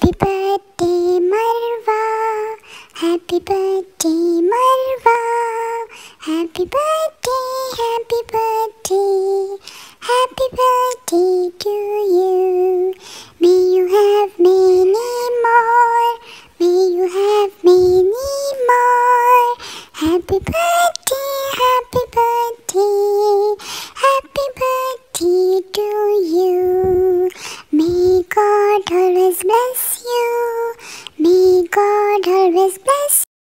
Happy birthday Marwa, happy birthday Marwa, happy birthday, happy birthday, happy birthday to you. May you have many more, may you have many more. Happy birthday, happy birthday, happy birthday to you. May God always bless you, may God always bless